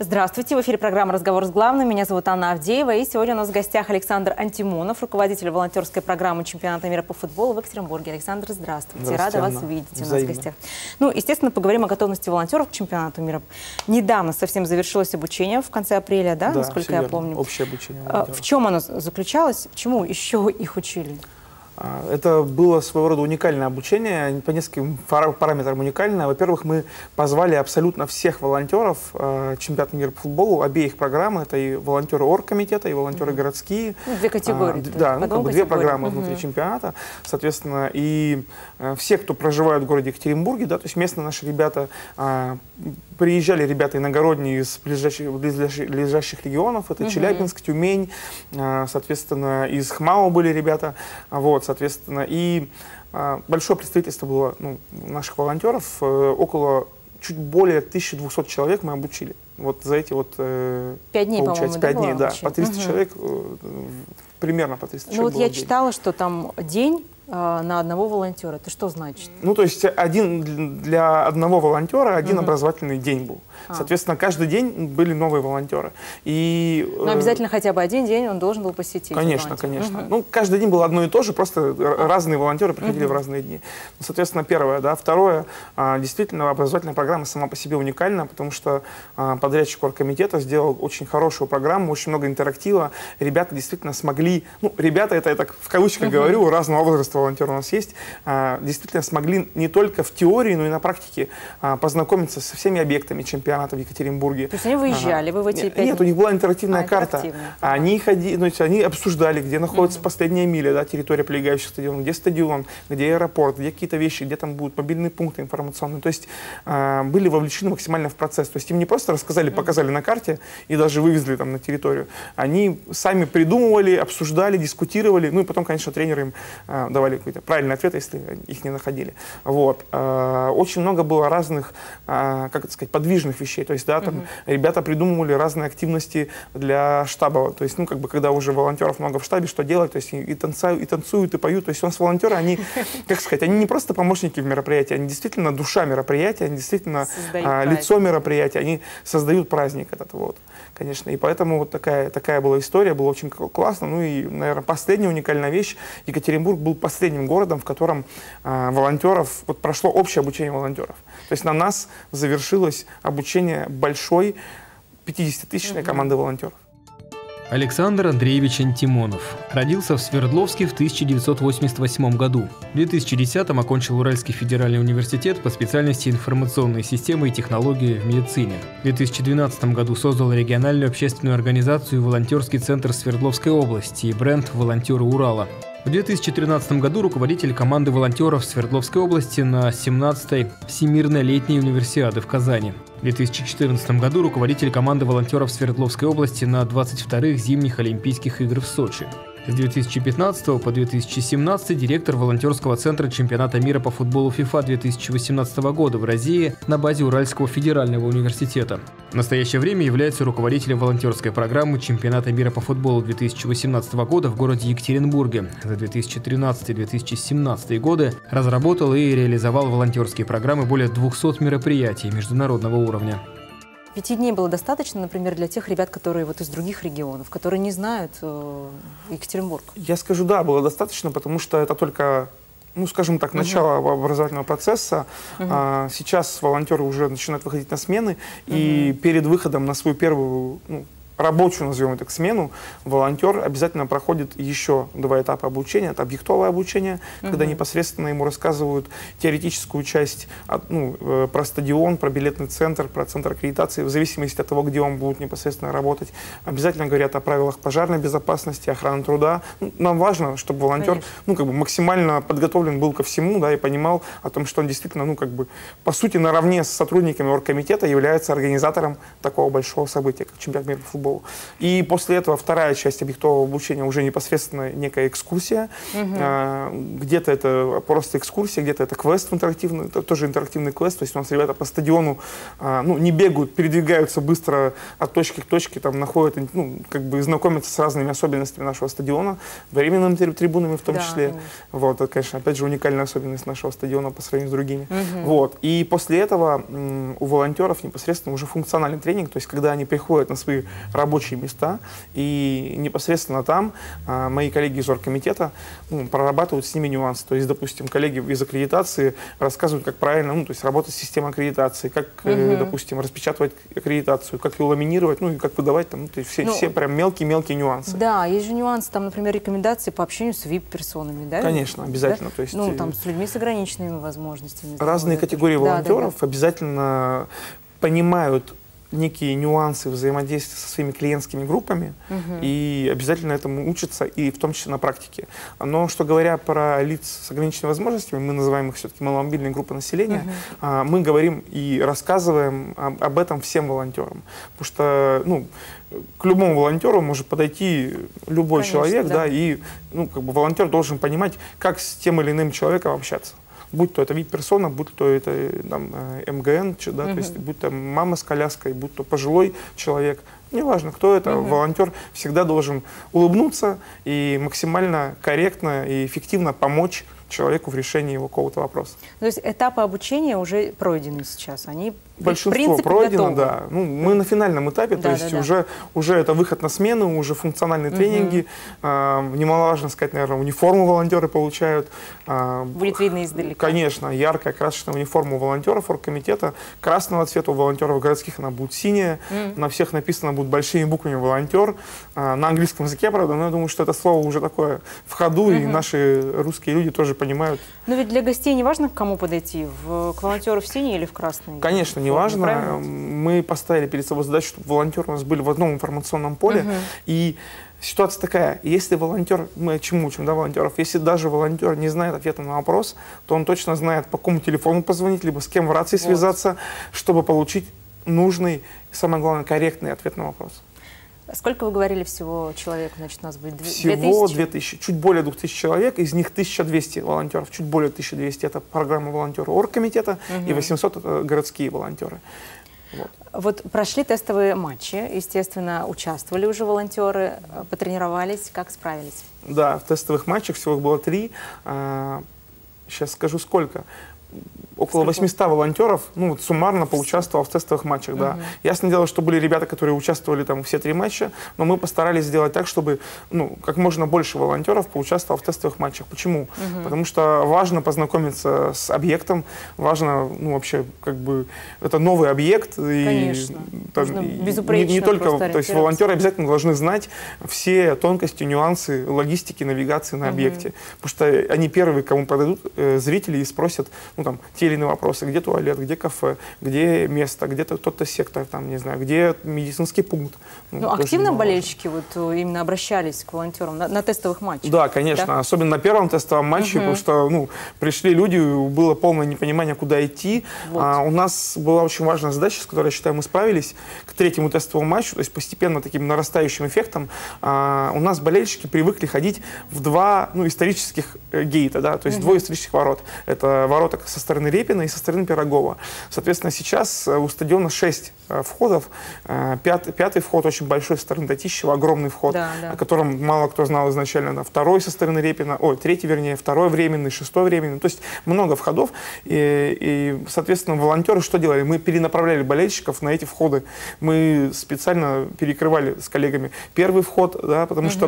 Здравствуйте, в эфире программа «Разговор с главным». Меня зовут Анна Авдеева, и сегодня у нас в гостях Александр Антимонов, руководитель волонтерской программы чемпионата мира по футболу в Екатеринбурге. Александр, здравствуйте. Здравствуйте, Рада Анна. вас видеть у нас Взаимно. в гостях. Ну, естественно, поговорим о готовности волонтеров к чемпионату мира. Недавно совсем завершилось обучение в конце апреля, да, насколько я помню. Общее обучение волонтеров. В чем оно заключалось? Чему еще их учили? Это было своего рода уникальное обучение, по нескольким параметрам уникальное. Во-первых, мы позвали абсолютно всех волонтеров чемпионата мира по футболу, обеих программ. Это и волонтеры оргкомитета, и волонтеры городские. Ну, две категории. Да, две программы внутри чемпионата. Соответственно, и все, кто проживают в городе Екатеринбурге, да, то есть местные наши ребята, приезжали ребята иногородние из близлежащих регионов. Это Челябинск, Тюмень, соответственно, из ХМАО были ребята. Вот, соответственно, и большое представительство было наших волонтеров, около чуть более 1200 человек мы обучили. Вот за эти вот 5 дней, по-моему, 5 дней, да, по 300 Угу. человек, примерно по 300 человек. Ну вот было я в день. читала, что там день на одного волонтера. Это что значит? Ну, то есть для одного волонтера один образовательный день был. Соответственно, каждый день были новые волонтеры. И, Но обязательно хотя бы один день он должен был посетить. Конечно, конечно. Ну, каждый день было одно и то же, просто разные волонтеры приходили в разные дни. Соответственно, первое, да. Второе, действительно, образовательная программа сама по себе уникальна, потому что подрядчик оргкомитета сделал очень хорошую программу, очень много интерактива. Ребята действительно смогли, ну, ребята, это я так в кавычках говорю, разного возраста волонтеры у нас есть, действительно смогли не только в теории, но и на практике познакомиться со всеми объектами чемпионата в Екатеринбурге. То есть они выезжали, вы в эти 5 дней? Нет, у них была интерактивная карта. интерактивная. Они ходили, ну, они обсуждали, где находится последняя миля, да, территория прилегающих стадионов, где стадион, где аэропорт, где какие-то вещи, где там будут мобильные пункты информационные. То есть были вовлечены максимально в процесс. То есть им не просто рассказали, показали на карте и даже вывезли там на территорию. Они сами придумывали, обсуждали, дискутировали. Ну и потом, конечно, тренеры им давали какой-то правильный ответ, если их не находили. Вот. Очень много было разных, как это сказать, подвижных вещей. То есть, да, там ребята придумывали разные активности для штаба. То есть, ну, как бы, когда уже волонтеров много в штабе, что делать? То есть, и танцуют, и поют. То есть, у нас волонтеры, они, как сказать, они не просто помощники в мероприятии, они действительно душа мероприятия, они действительно лицо мероприятия, они создают праздник этот, вот, конечно. И поэтому вот такая была история, было очень классно. Ну и, наверное, последняя уникальная вещь. Екатеринбург был последним городом, в котором волонтеров, вот прошло общее обучение волонтеров. То есть на нас завершилось обучение большой 50-тысячной команды волонтеров. Александр Андреевич Антимонов. Родился в Свердловске в 1988 году. В 2010-м окончил Уральский федеральный университет по специальности информационные системы и технологии в медицине. В 2012 году создал региональную общественную организацию «Волонтерский центр Свердловской области» и бренд «Волонтеры Урала». В 2013 году руководитель команды волонтеров Свердловской области на 17-й Всемирной летней универсиады в Казани. В 2014 году руководитель команды волонтеров Свердловской области на 22-х зимних Олимпийских игр в Сочи. С 2015 по 2017 директор волонтерского центра чемпионата мира по футболу ФИФА 2018 года в России на базе Уральского федерального университета. В настоящее время является руководителем волонтерской программы чемпионата мира по футболу 2018 года в городе Екатеринбурге. За 2013-2017 годы разработал и реализовал волонтерские программы более 200 мероприятий международного уровня. 5 дней было достаточно, например, для тех ребят, которые вот из других регионов, которые не знают Екатеринбург? Я скажу, да, было достаточно, потому что это только, ну, скажем так, начало образовательного процесса. Сейчас волонтеры уже начинают выходить на смены, и перед выходом на свою первую, рабочую, назовем это, смену, волонтер обязательно проходит еще 2 этапа обучения. Это объектовое обучение, когда непосредственно ему рассказывают теоретическую часть про стадион, про билетный центр, про центр аккредитации, в зависимости от того, где он будет непосредственно работать. Обязательно говорят о правилах пожарной безопасности, охраны труда. Нам важно, чтобы волонтер максимально подготовлен был ко всему, да, и понимал о том, что он действительно, по сути, наравне с сотрудниками оргкомитета является организатором такого большого события, как чемпионат мира по футболу. футболу. И после этого вторая часть объектового обучения уже непосредственно некая экскурсия. Где-то это просто экскурсия, где-то это квест интерактивный, это тоже интерактивный квест. То есть у нас ребята по стадиону не бегают, передвигаются быстро от точки к точке, там находят, как бы знакомятся с разными особенностями нашего стадиона, временными трибунами в том числе. Конечно. Вот, это, конечно, опять же, уникальная особенность нашего стадиона по сравнению с другими. Вот. И после этого у волонтеров непосредственно уже функциональный тренинг, то есть когда они приходят на свои рабочие места, и непосредственно там мои коллеги из оргкомитета прорабатывают с ними нюансы. То есть, допустим, коллеги из аккредитации рассказывают, как правильно, то есть работать с системой аккредитации, как, допустим, распечатывать аккредитацию, как ее ламинировать, и как выдавать, там, то есть все прям мелкие-мелкие нюансы. Да, есть же нюансы, там, например, рекомендации по общению с VIP-персонами, да? Конечно, обязательно. Да? То есть, там, с людьми с ограниченными возможностями. Разные категории волонтеров обязательно понимают некие нюансы взаимодействия со своими клиентскими группами и обязательно этому учатся, и в том числе на практике. Но что говоря про лиц с ограниченными возможностями, мы называем их все-таки маломобильной группой населения, мы говорим и рассказываем об этом всем волонтерам. Потому что, к любому волонтеру может подойти любой человек, да, и как бы волонтер должен понимать, как с тем или иным человеком общаться. Будь то это вип-персона, будь то это там, МГН, да, то есть будь то мама с коляской, будь то пожилой человек. Неважно, кто это, волонтер всегда должен улыбнуться и максимально корректно и эффективно помочь человеку в решении его какого-то вопроса. То есть этапы обучения уже пройдены сейчас? Они большинство пройдено, да. Мы на финальном этапе, то есть уже это выход на смену, уже функциональные тренинги. Немаловажно сказать, наверное, униформу волонтеры получают. Будет видно издалека. Конечно, яркая красочная униформа у волонтеров оргкомитета. Красного цвета у волонтеров городских она будет синяя. На всех написано будет большими буквами «волонтер». На английском языке, правда, но я думаю, что это слово уже такое в ходу, и наши русские люди тоже понимают. Но ведь для гостей не важно, к кому подойти, к волонтеру в синий или в красный? Конечно, не важно. Мы поставили перед собой задачу, чтобы волонтеры у нас были в одном информационном поле. И ситуация такая, если волонтер, мы чему учим, да, волонтеров, если даже волонтер не знает ответа на вопрос, то он точно знает, по какому телефону позвонить, либо с кем в рации связаться, чтобы получить нужный и, самое главное, корректный ответ на вопрос. Сколько вы говорили всего человек, значит, у нас будет? Всего 2000, чуть более 2000 человек, из них 1200 волонтеров, чуть более 1200 это программа волонтеров оргкомитета, и 800 это городские волонтеры. Вот прошли тестовые матчи, естественно, участвовали уже волонтеры, потренировались, как справились? Да, в тестовых матчах всего их было 3, сейчас скажу сколько. Около 800 волонтеров, суммарно поучаствовал в тестовых матчах, да. Ясное дело, что были ребята, которые участвовали там все 3 матча, но мы постарались сделать так, чтобы, как можно больше волонтеров поучаствовало в тестовых матчах. Почему? Потому что важно познакомиться с объектом, важно, вообще, как бы, это новый объект. Конечно. И не только, то есть волонтеры обязательно должны знать все тонкости, нюансы логистики, навигации на объекте. Потому что они первые, кому подойдут зрители и спросят, те или иные вопросы, где туалет, где кафе, где место, где-то тот-то сектор, там, не знаю, где медицинский пункт. Активно болельщики именно обращались к волонтерам на тестовых матчах? Да, конечно, да? Особенно на первом тестовом матче, потому что, пришли люди, было полное непонимание, куда идти. У нас была очень важная задача, с которой, я считаю, мы справились к 3-му тестовому матчу, то есть постепенно таким нарастающим эффектом. У нас болельщики привыкли ходить в 2 исторических гейта, да, то есть 2 исторических ворот. Это ворота со стороны Репина и со стороны Пирогова. Соответственно, сейчас у стадиона 6 входов. 5-й вход очень большой со стороны Татищева, огромный вход, о котором мало кто знал изначально. 2-й со стороны Репина, 3-й, вернее, 2-й временный, 6-й временный. То есть много входов. И, соответственно, волонтеры что делали? Мы перенаправляли болельщиков на эти входы. Мы специально перекрывали с коллегами 1-й вход, да, потому что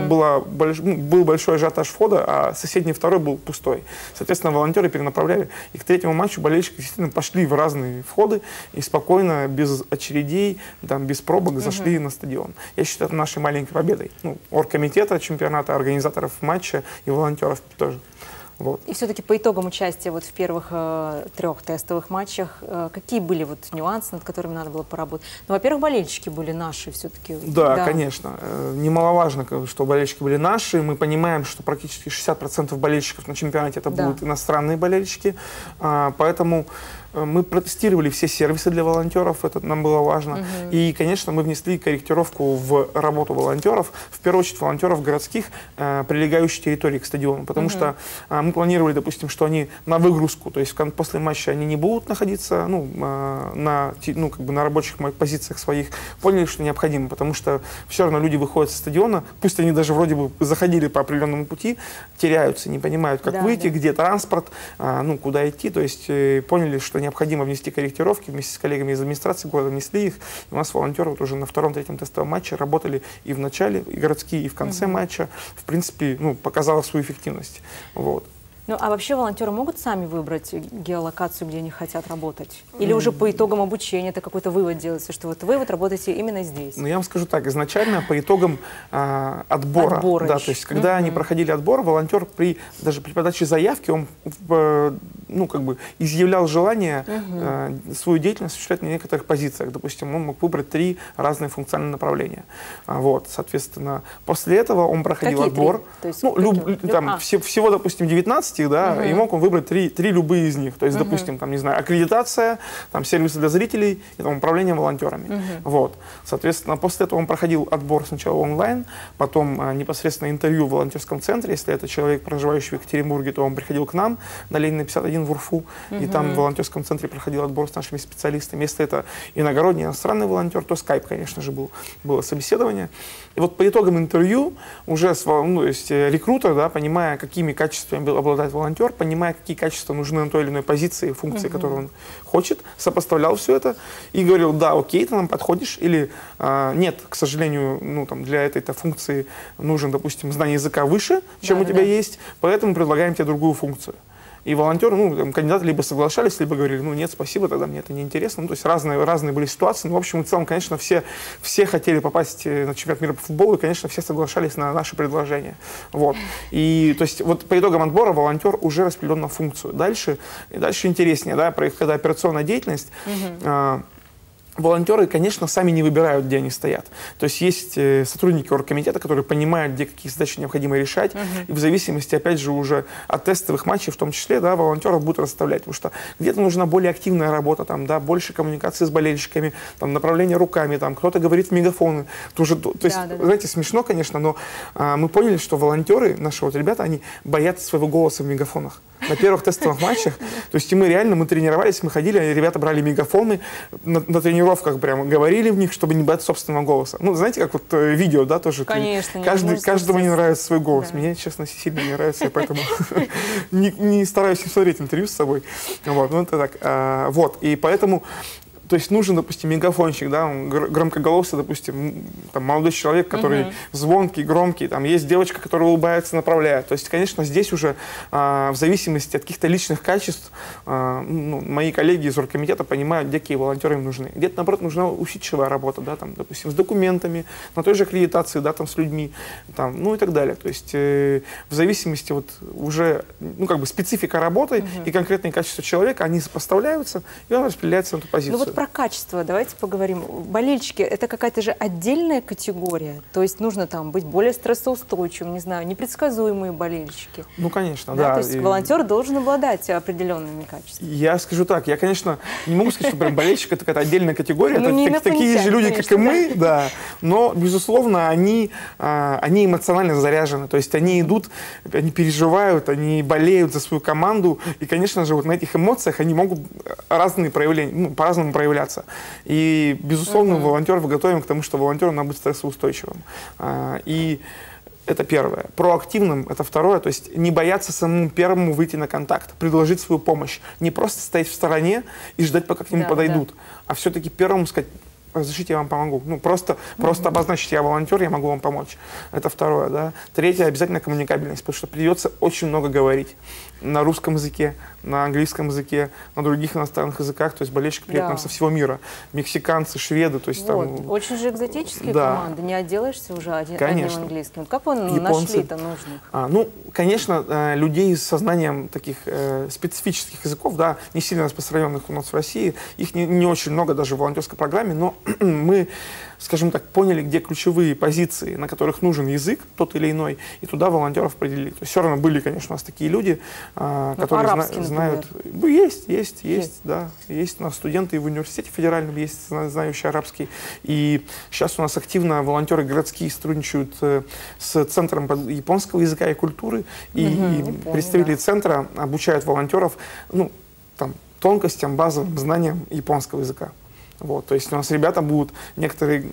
был большой ажиотаж входа, а соседний 2-й был пустой. Соответственно, волонтеры перенаправляли. И к 3-му матчу болельщики действительно пошли в разные входы и спокойно, без очередей, без пробок зашли на стадион. Я считаю, это нашей маленькой победой. Оргкомитета чемпионата, организаторов матча и волонтеров тоже. И все-таки по итогам участия в первых 3 тестовых матчах, какие были нюансы, над которыми надо было поработать? Во-первых, болельщики были наши все-таки. Да, конечно. Немаловажно, что болельщики были наши. Мы понимаем, что практически 60% болельщиков на чемпионате это будут иностранные болельщики. Поэтому Мы протестировали все сервисы для волонтеров, это нам было важно. И, конечно, мы внесли корректировку в работу волонтеров, в первую очередь волонтеров городских, прилегающих территорий к стадиону. Потому что мы планировали, допустим, что они на выгрузку, то есть после матча они не будут находиться на рабочих позициях своих. Поняли, что необходимо, потому что все равно люди выходят со стадиона, пусть они даже вроде бы заходили по определенному пути, теряются, не понимают, как выйти, где транспорт, куда идти. То есть поняли, что необходимо внести корректировки, вместе с коллегами из администрации города внесли их. И у нас волонтеры вот уже на втором-третьем тестовом матче работали и в начале, и городские, и в конце матча. В принципе, показало свою эффективность. Вот. Ну, а вообще волонтеры могут сами выбрать геолокацию, где они хотят работать? Или уже по итогам обучения это какой-то вывод делается, что вот вы работаете именно здесь? Ну, я вам скажу так, изначально по итогам отбора, да, то есть когда они проходили отбор, волонтер даже при подаче заявки, он изъявлял желание свою деятельность осуществлять на некоторых позициях. Допустим, он мог выбрать 3 разные функциональные направления. Вот, соответственно, после этого он проходил отбор. Всего, допустим, 19, да, и мог он выбрать 3 любые из них. То есть, допустим, там, не знаю, аккредитация, там, сервисы для зрителей и там, управление волонтерами. Вот. Соответственно, после этого он проходил отбор сначала онлайн, потом непосредственно интервью в волонтерском центре. Если это человек, проживающий в Екатеринбурге, то он приходил к нам на Ленина 51 в Урфу, и там в волонтерском центре проходил отбор с нашими специалистами. Если это иногородний иностранный волонтер, то скайп, конечно же, было собеседование. И вот по итогам интервью уже рекрутер, да, понимая, какими качествами обладает волонтер, понимая, какие качества нужны на той или иной позиции, функции, которую он хочет, сопоставлял все это и говорил: да, окей, ты нам подходишь, или нет, к сожалению, для этой функции нужен, допустим, знание языка выше, чем у тебя есть, поэтому предлагаем тебе другую функцию. И волонтеры, кандидаты либо соглашались, либо говорили: нет, спасибо, тогда мне это не интересно. То есть разные были ситуации. Но, в общем и целом, конечно, все хотели попасть на чемпионат мира по футболу, и, конечно, все соглашались на наши предложения. Вот. И, то есть, вот по итогам отбора волонтер уже распределен на функцию. Дальше интереснее, да, когда операционная деятельность, волонтеры, конечно, сами не выбирают, где они стоят. То есть есть сотрудники оргкомитета, которые понимают, где какие задачи необходимо решать, и в зависимости, опять же, уже от тестовых матчей, в том числе, да, волонтеров будут расставлять, потому что где-то нужна более активная работа, там, да, больше коммуникации с болельщиками, там, направление руками, там, кто-то говорит в мегафоны. То есть, знаете, смешно, конечно, но мы поняли, что волонтеры, наши ребята, они боятся своего голоса в мегафонах. На первых тестовых матчах, то есть мы тренировались, мы ходили, ребята брали мегафоны, на тренировках прямо говорили в них, чтобы не бояться собственного голоса. Знаете, как вот видео, да, тоже. Конечно. Каждому не нравится свой голос. Да. Мне, честно, сильно не нравится, я поэтому не стараюсь не смотреть интервью с собой. Вот, это так. Вот, и поэтому... То есть нужен, допустим, мегафончик, да, громкоголосый, допустим, там, молодой человек, который звонкий, громкий, там есть девочка, которая улыбается, направляет. То есть, конечно, здесь уже в зависимости от каких-то личных качеств мои коллеги из оргкомитета понимают, где какие волонтеры им нужны. Где-то, наоборот, нужна усидчивая работа, да, там, допустим, с документами, на той же аккредитации, да, там, с людьми, там, и так далее. То есть в зависимости вот уже, специфика работы и конкретные качества человека, они сопоставляются, и он распределяется на эту позицию. Про качество давайте поговорим. Болельщики — это какая-то же отдельная категория? То есть нужно там быть более стрессоустойчивым, не знаю, непредсказуемые болельщики? Конечно, да. То есть волонтер должен обладать определенными качествами. Я скажу так, я, конечно, не могу сказать, что прям болельщик — это какая-то отдельная категория. Это такие же люди, как и мы, да. Но, безусловно, они эмоционально заряжены. То есть они идут, они переживают, они болеют за свою команду. И, конечно же, вот на этих эмоциях они могут разные проявления, по-разному проявляться. И, безусловно, волонтеров готовим к тому, что волонтеру надо быть стрессоустойчивым. И это первое. Проактивным — это второе. То есть не бояться самому первому выйти на контакт, предложить свою помощь. Не просто стоять в стороне и ждать, пока к нему подойдут, а все-таки первому сказать: разрешите, я вам помогу. Просто обозначить: я волонтер, я могу вам помочь. Это второе, да. Третье — обязательно коммуникабельность, потому что придется очень много говорить на русском языке, на английском языке, на других иностранных языках, то есть болельщики приедут там со всего мира. Мексиканцы, шведы, то есть там... Очень же экзотические команды, не отделаешься уже одним английским. Как вы нашли-то нужных? Конечно, людей с сознанием таких специфических языков, да, не сильно распространенных у нас в России, их не очень много даже в волонтерской программе, но мы, скажем так, поняли, где ключевые позиции, на которых нужен язык, тот или иной, и туда волонтеров определили. То есть все равно были, конечно, у нас такие люди, которые знают... Есть, да. Есть у нас студенты и в университете федеральном, есть знающие арабский. И сейчас у нас активно волонтеры городские сотрудничают с Центром японского языка и культуры, и представители центра обучают волонтеров, ну, там, тонкостям, базовым знаниям японского языка. Вот, то есть у нас ребята будут некоторые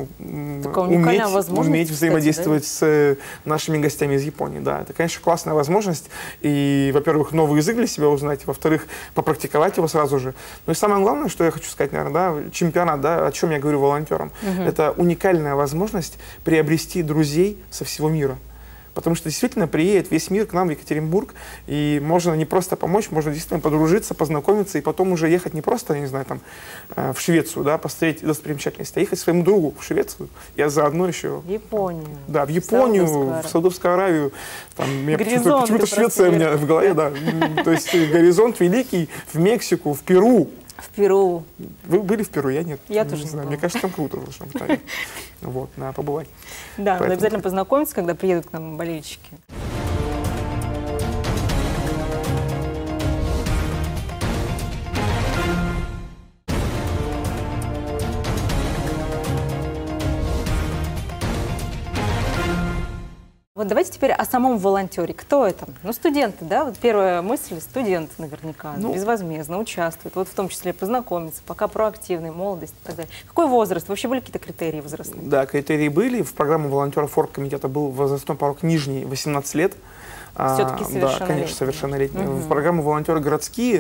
уметь взаимодействовать, кстати, с нашими гостями из Японии. Да, это, конечно, классная возможность. И, во-первых, новый язык для себя узнать, во-вторых, попрактиковать его сразу же. Ну и самое главное, что я хочу сказать, наверное, да, чемпионат, да, о чем я говорю волонтерам, это уникальная возможность приобрести друзей со всего мира. Потому что действительно приедет весь мир к нам в Екатеринбург, и можно не просто помочь, можно действительно подружиться, познакомиться, и потом уже ехать не просто, я не знаю, там, в Швецию, да, посмотреть достопримечательности, а ехать своему другу в Швецию, я заодно еще... В Японию. Да, в Японию, в Саудовскую Аравию. Почему-то Швеция у меня в голове, да. То есть горизонт великий, в Мексику, в Перу. В Перу. Вы были в Перу? Я нет. Я тоже не знаю. Мне кажется, там круто должно быть. Вот, надо побывать. Да, надо обязательно познакомиться, когда приедут к нам болельщики. Вот давайте теперь о самом волонтере. Кто это? Ну, студенты, да? Вот первая мысль – студент наверняка, безвозмездно участвует, вот в том числе познакомиться, пока проактивный, молодость и так далее. Какой возраст? Вообще были какие-то критерии возрастные? Да, критерии были. В программу волонтеров оргкомитета был возрастной порог нижний 18 лет. Все-таки совершеннолетние. Да, конечно, совершеннолетние. В программу волонтеры городские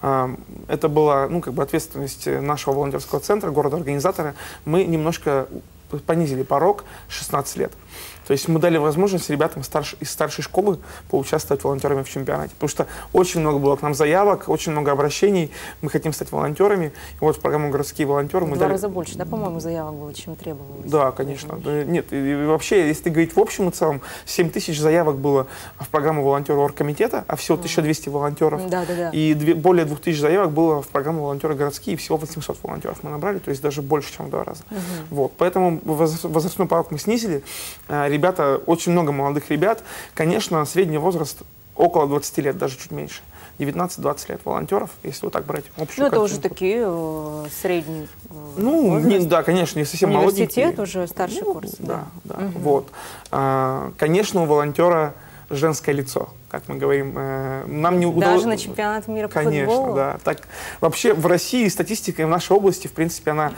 это была, ну, как бы ответственность нашего волонтерского центра, города-организатора. Мы немножко понизили порог 16 лет. То есть мы дали возможность ребятам из старшей школы поучаствовать волонтерами в чемпионате. Потому что очень много было к нам заявок, очень много обращений. Мы хотим стать волонтерами. И вот в программу «Городские волонтеры» мы дали... В 2 раза больше, да, по-моему, заявок было, чем требовалось? Да, конечно. Нет, и вообще, если говорить в общем и целом, 7 тысяч заявок было в программу волонтеров оргкомитета, а всего 1200 волонтеров. И более 2000 заявок было в программу волонтеры городские, и всего 800 волонтеров мы набрали, то есть даже больше, чем в 2 раза. Вот, поэтому возрастной порог мы снизили. Ребята, очень много молодых ребят. Конечно, средний возраст около 20 лет, даже чуть меньше. 19-20 лет волонтеров, если вот так брать общую картину. Это уже такие средние да, конечно, не совсем молоденькие. Университет уже старший курс. Да. Вот. Конечно, у волонтера женское лицо, как мы говорим. Нам не удалось... Даже на чемпионат мира по футболу? Конечно, да. Так, вообще в России статистика в нашей области, в принципе, она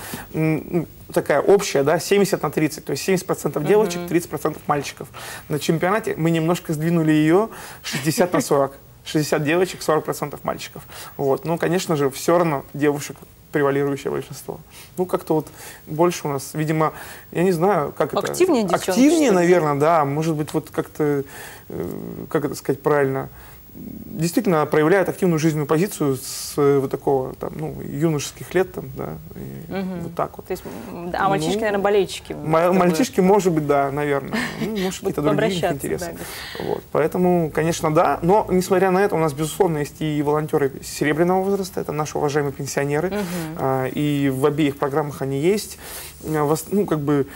такая общая, да, 70 на 30, то есть 70% девочек, 30% мальчиков. На чемпионате мы немножко сдвинули ее 60 на 40. 60 девочек, 40% мальчиков. Вот. Ну, конечно же, все равно девушек превалирующее большинство. Ну, как-то вот больше у нас, видимо, я не знаю, как это... Активнее девчонки? Активнее, наверное, да. Может быть, вот как-то, как это сказать правильно, действительно проявляют активную жизненную позицию с вот такого, там, ну, юношеских лет, там, да, вот так вот. То есть, а мальчишки, наверное, болельщики? Мальчишки, может быть, да, наверное. Ну, может, какие-то другие интересы. Да. Вот. Поэтому, конечно, да. Но, несмотря на это, у нас, безусловно, есть и волонтеры серебряного возраста, это наши уважаемые пенсионеры. И в обеих программах они есть. Ну, как бы,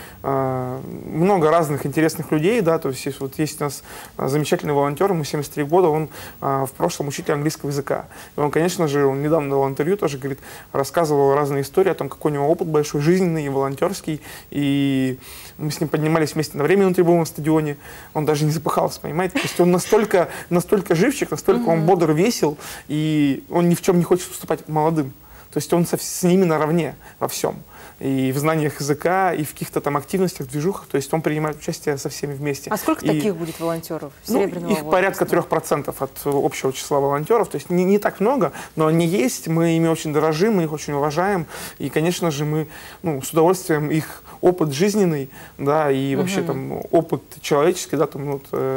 много разных интересных людей, да, то есть вот есть у нас замечательный волонтер, ему 73 года, он в прошлом учитель английского языка. И он, конечно же, он недавно давал интервью, тоже, говорит, рассказывал разные истории о том, какой у него опыт большой, жизненный и волонтерский. И мы с ним поднимались вместе на временном трибунном стадионе, он даже не запыхался, понимаете? То есть он настолько живчик, настолько он бодр, весел, и он ни в чем не хочет уступать молодым. То есть он с ними наравне во всем. И в знаниях языка, и в каких-то там активностях, движухах. То есть он принимает участие со всеми вместе. А сколько таких будет волонтеров серебряного их порядка 3% от общего числа волонтеров. То есть не так много, но они есть. Мы ими очень дорожим, мы их очень уважаем. И, конечно же, мы с удовольствием их опыт жизненный, да, и вообще там опыт человеческий, да, там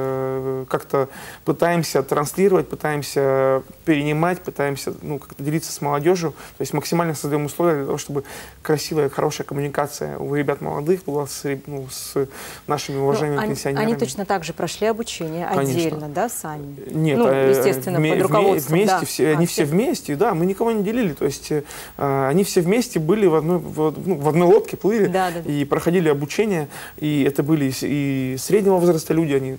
как-то пытаемся транслировать, пытаемся перенимать, пытаемся как-то делиться с молодежью. То есть максимально создаем условия для того, чтобы красиво красивая, хорошая коммуникация у ребят молодых была с нашими уважаемыми пенсионерами. Они точно так же прошли обучение отдельно, да, сами? Нет, естественно, под руководством. Вместе, они все вместе, да, мы никого не делили, то есть они все вместе были в одной лодке, плыли и проходили обучение, и это были и среднего возраста люди, они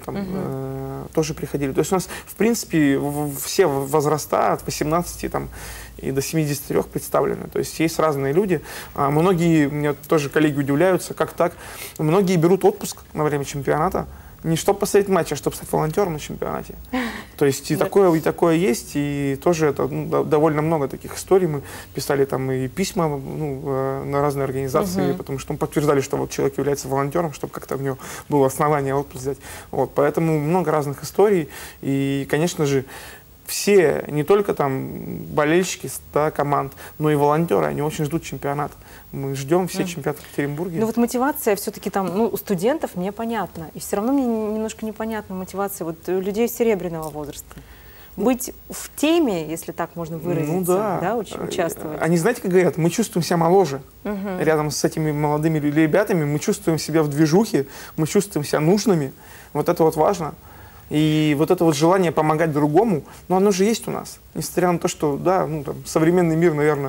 там тоже приходили. То есть у нас, в принципе, все возраста от 18 там, и до 73 представлены. То есть есть разные люди. Многие, у меня тоже коллеги удивляются, как так. Многие берут отпуск на время чемпионата, не чтобы посмотреть матч, а чтобы стать волонтером на чемпионате. То есть и такое есть, и тоже это довольно много таких историй. Мы писали там и письма на разные организации, потому что подтверждали, что вот человек является волонтером, чтобы как-то у него было основание отпуск взять. Вот, поэтому много разных историй. И, конечно же, все, не только там болельщики команд, но и волонтеры, они очень ждут чемпионат. Мы ждем все чемпионаты в Екатеринбурге. Ну вот мотивация все-таки там, у студентов мне понятна. И все равно мне немножко непонятна мотивация вот людей серебряного возраста. Быть в теме, если так можно выразиться, участвовать. Они, знаете, как говорят, мы чувствуем себя моложе. Рядом с этими молодыми ребятами мы чувствуем себя в движухе, мы чувствуем себя нужными. Вот это вот важно. И вот это вот желание помогать другому, но оно же есть у нас. Несмотря на то, что, современный мир, наверное,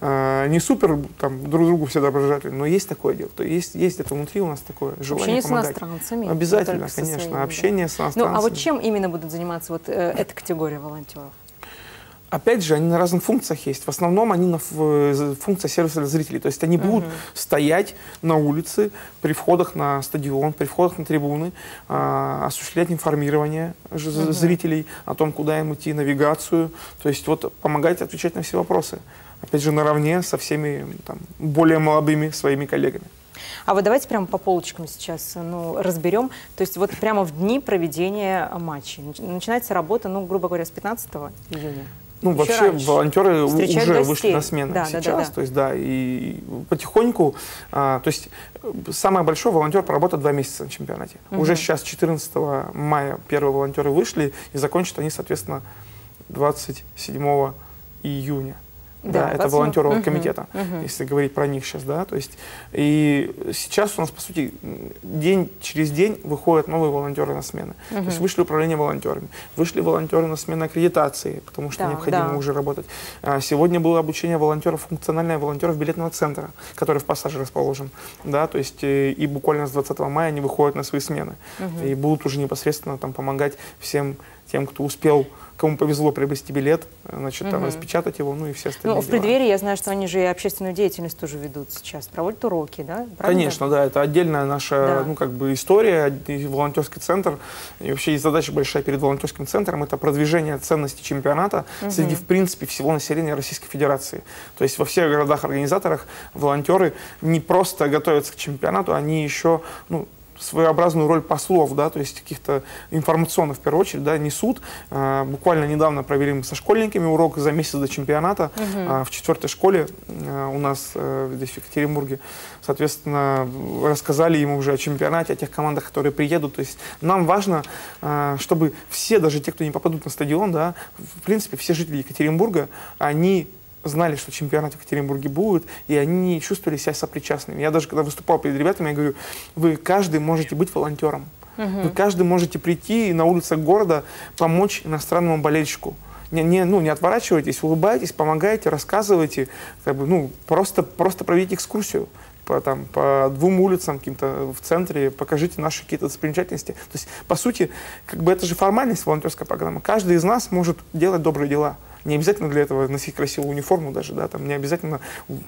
не супер друг другу все доброжелательны, но есть такое дело. То есть это внутри у нас такое желание помогать. Общение с иностранцами. Обязательно, конечно. Общение с иностранцами. Ну, а вот чем именно будут заниматься вот эта категория волонтеров? Опять же, они на разных функциях есть. В основном они на функции сервиса для зрителей. То есть они будут стоять на улице при входах на стадион, при входах на трибуны, осуществлять информирование зрителей о том, куда им идти, навигацию. То есть вот помогать отвечать на все вопросы. Опять же, наравне со всеми более молодыми своими коллегами. А вот давайте прямо по полочкам сейчас разберем. То есть вот прямо в дни проведения матчей. Начинается работа, грубо говоря, с 15 июня. Вообще раньше. Волонтеры Встречать уже гостей. вышли на смену сейчас, то есть, и потихоньку, то есть, самое большое волонтер проработает 2 месяца на чемпионате. Уже сейчас, 14 мая, первые волонтеры вышли, и закончат они, соответственно, 27 июня. Да, это волонтеры комитета, если говорить про них сейчас, то есть, и сейчас у нас, по сути, день через день выходят новые волонтеры на смены. То есть вышли управление волонтерами, вышли волонтеры на смену аккредитации, потому что необходимо уже работать. Сегодня было обучение волонтеров, функциональное волонтеров билетного центра, который в Пассаже расположен, то есть, и буквально с 20 мая они выходят на свои смены, и будут уже непосредственно помогать всем тем, кто успел, кому повезло приобрести билет, распечатать его, и все остальные в преддверии я знаю, что они же и общественную деятельность тоже ведут сейчас, проводят уроки, да? Правда? Конечно, это отдельная наша, история, волонтерский центр, и вообще есть задача большая перед волонтерским центром, это продвижение ценностей чемпионата среди, в принципе, всего населения Российской Федерации. То есть во всех городах-организаторах волонтеры не просто готовятся к чемпионату, они еще, своеобразную роль послов, то есть каких-то информационных, в первую очередь, несут. Буквально недавно провели мы со школьниками урок за месяц до чемпионата в 4-й школе у нас здесь в Екатеринбурге. Соответственно, рассказали им уже о чемпионате, о тех командах, которые приедут. То есть нам важно, чтобы все, даже те, кто не попадут на стадион, в принципе, все жители Екатеринбурга, они знали, что чемпионат в Екатеринбурге будет, и они не чувствовали себя сопричастными. Я даже, когда выступал перед ребятами, я говорю, вы каждый можете быть волонтером. Вы каждый можете прийти и на улицах города помочь иностранному болельщику. Не отворачивайтесь, улыбайтесь, помогайте, рассказывайте, просто проведите экскурсию по 2 улицам каким-то в центре, покажите наши какие-то достопримечательности. То есть, по сути, это же формальность волонтерской программы. Каждый из нас может делать добрые дела. Не обязательно для этого носить красивую униформу даже, не обязательно,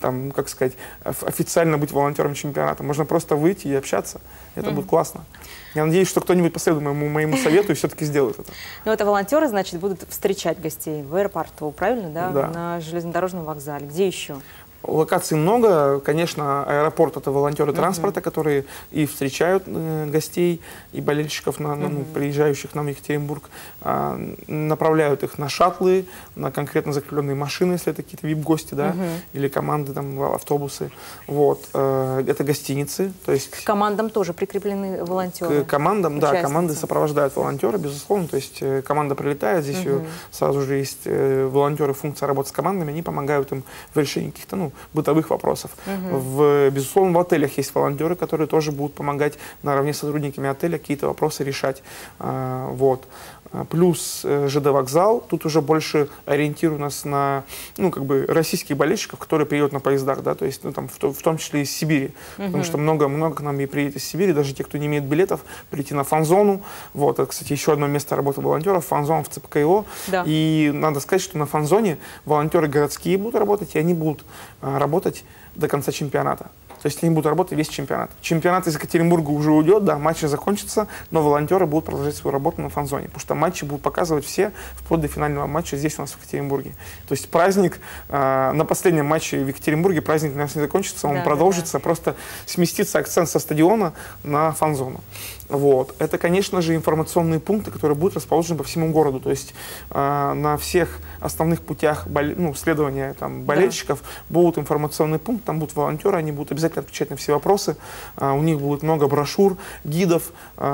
официально быть волонтером чемпионата. Можно просто выйти и общаться. Это будет классно. Я надеюсь, что кто-нибудь последует моему совету и все-таки сделает это. Это волонтеры, значит, будут встречать гостей в аэропорту, правильно, да? На железнодорожном вокзале. Где еще? Локаций много. Конечно, аэропорт — это волонтеры транспорта, которые и встречают гостей и болельщиков, приезжающих нам в Екатеринбург, направляют их на шаттлы, на конкретно закрепленные машины, если это какие-то вип-гости, или команды, автобусы. Это гостиницы. То есть к командам тоже прикреплены волонтеры? К командам, команды сопровождают волонтеры, безусловно. То есть команда прилетает, здесь сразу же есть волонтеры, функция работы с командами, они помогают им в решении каких-то бытовых вопросов. Безусловно, в отелях есть волонтеры, которые тоже будут помогать наравне с сотрудниками отеля какие-то вопросы решать. Вот. Плюс ЖД вокзал, тут уже больше ориентир у нас на российских болельщиков, которые приедут на поездах, да, то есть в том числе из Сибири, потому что много к нам и приедет из Сибири, даже те, кто не имеет билетов, прийти на фан-зону. Вот, это, кстати, еще одно место работы волонтеров, фан-зона в ЦПКИО. Да. И надо сказать, что на фан-зоне волонтеры городские будут работать, и они будут работать до конца чемпионата. То есть они будут работать весь чемпионат. Чемпионат из Екатеринбурга уже уйдет, да, матчи закончатся, но волонтеры будут продолжать свою работу на фан-зоне, потому что матчи будут показывать все вплоть до финального матча здесь у нас в Екатеринбурге. То есть праздник на последнем матче в Екатеринбурге, праздник у нас не закончится, он продолжится, просто сместится акцент со стадиона на фан-зону. Вот. Это, конечно же, информационные пункты, которые будут расположены по всему городу. То есть на всех основных путях следования болельщиков будут информационные пункты, там будут волонтеры, они будут обязательно отвечать на все вопросы. У них будет много брошюр, гидов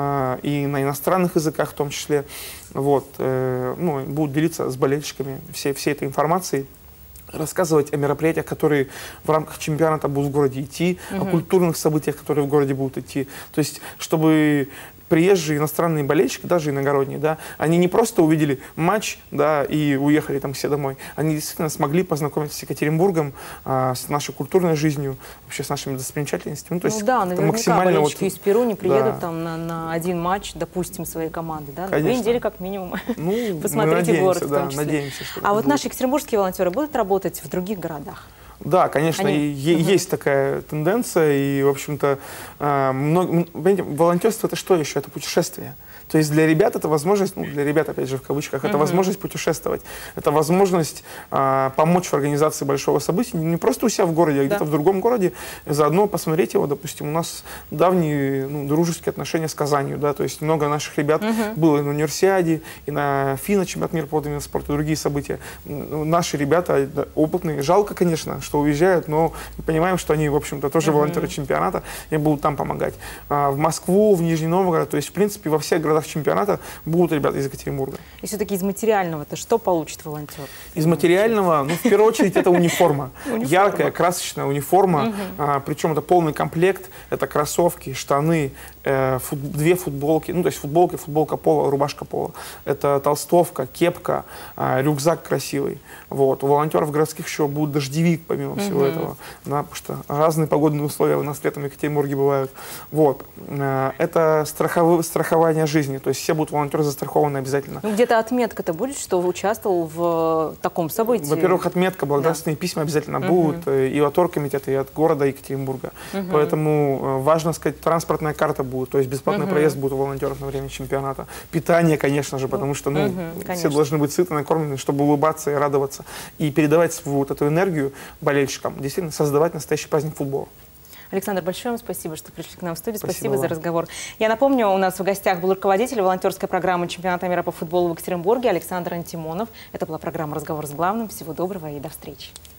и на иностранных языках в том числе. Вот. Будут делиться с болельщиками всей этой информацией, рассказывать о мероприятиях, которые в рамках чемпионата будут в городе идти, о культурных событиях, которые в городе будут идти. То есть, чтобы приезжие иностранные болельщики, даже иногородние, да, они не просто увидели матч, да, и уехали там все домой, они действительно смогли познакомиться с Екатеринбургом, с нашей культурной жизнью, вообще с нашими достопримечательностями. То есть, да, наверняка болельщики из Перу не приедут там на один матч, допустим, своей команды, да, на 2 недели как минимум. Посмотрите город в том числе. Надеемся, а вот наши екатеринбургские волонтеры будут работать в других городах? Да, конечно, есть такая тенденция, и, в общем-то, волонтерство — это что еще? Это путешествие. То есть для ребят это возможность, для ребят, опять же, в кавычках, это возможность путешествовать, это возможность помочь в организации большого события, не просто у себя в городе, а где-то в другом городе, заодно посмотреть его. Допустим, у нас давние дружеские отношения с Казанью, да, то есть много наших ребят было и на универсиаде, и на ФИНА, чемпионат мира по водному спорту, и другие события. Наши ребята опытные, жалко, конечно, что уезжают, но мы понимаем, что они, в общем-то, тоже волонтеры чемпионата, и будут там помогать. В Москву, в Нижний Новгород, то есть, в принципе, во всех городах чемпионата будут ребята из Екатеринбурга. И все-таки из материального-то что получит волонтер? Из материального, в первую очередь, это униформа. Яркая, красочная униформа, причем это полный комплект, это кроссовки, штаны, 2 футболки, то есть футболка пола, рубашка пола, это толстовка, кепка, рюкзак красивый. Вот. У волонтеров городских еще будет дождевик, помимо всего этого, да, потому что разные погодные условия у нас летом в Екатеринбурге бывают. Вот. Это страхование жизни, то есть все будут волонтеры застрахованы обязательно. Где-то отметка-то будет, что участвовал в таком событии? Во-первых, отметка, благодарственные письма обязательно будут и от оргкомитета, и от города Екатеринбурга. Поэтому важно сказать, транспортная карта будет, то есть бесплатный проезд будет у волонтеров на время чемпионата. Питание, конечно же, потому что все должны быть сыты, накормлены, чтобы улыбаться и радоваться, и передавать свою вот эту энергию болельщикам, действительно создавать настоящий праздник футбола. Александр, большое вам спасибо, что пришли к нам в студию. Спасибо за разговор. Я напомню, у нас в гостях был руководитель волонтерской программы чемпионата мира по футболу в Екатеринбурге Александр Антимонов. Это была программа «Разговор с главным». Всего доброго и до встречи.